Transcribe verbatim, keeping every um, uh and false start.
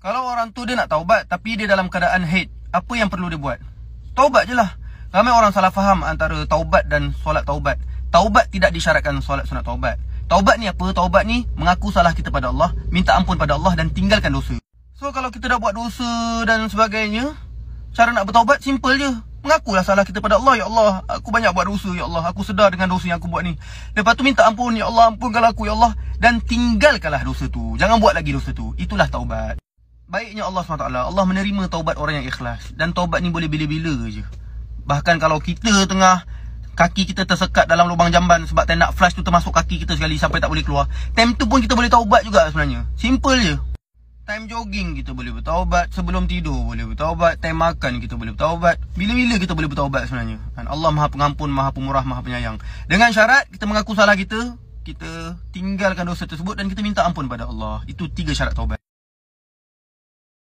Kalau orang tu dia nak taubat tapi dia dalam keadaan haid, apa yang perlu dia buat? Taubat je lah. Ramai orang salah faham antara taubat dan solat taubat. Taubat tidak disyaratkan solat sunat taubat. Taubat ni apa? Taubat ni mengaku salah kita pada Allah, minta ampun pada Allah dan tinggalkan dosa. So kalau kita dah buat dosa dan sebagainya, cara nak bertaubat simple je. Mengakulah salah kita pada Allah. Ya Allah, aku banyak buat dosa. Ya Allah, aku sedar dengan dosa yang aku buat ni. Lepas tu minta ampun. Ya Allah, ampunkanlah aku. Ya Allah. Dan tinggalkanlah dosa tu. Jangan buat lagi dosa tu. Itulah taubat. Baiknya Allah subhanahu wa taala, Allah menerima taubat orang yang ikhlas. Dan taubat ni boleh bila-bila je. Bahkan kalau kita tengah kaki kita tersekat dalam lubang jamban sebab time nak flush tu termasuk kaki kita sekali sampai tak boleh keluar, time tu pun kita boleh taubat juga sebenarnya. Simple je. Time jogging kita boleh bertaubat, sebelum tidur boleh bertaubat, time makan kita boleh bertaubat, bila-bila kita boleh bertaubat sebenarnya. Dan Allah Maha Pengampun, Maha Pemurah, Maha Penyayang. Dengan syarat kita mengaku salah kita, kita tinggalkan dosa tersebut dan kita minta ampun pada Allah. Itu tiga syarat taubat.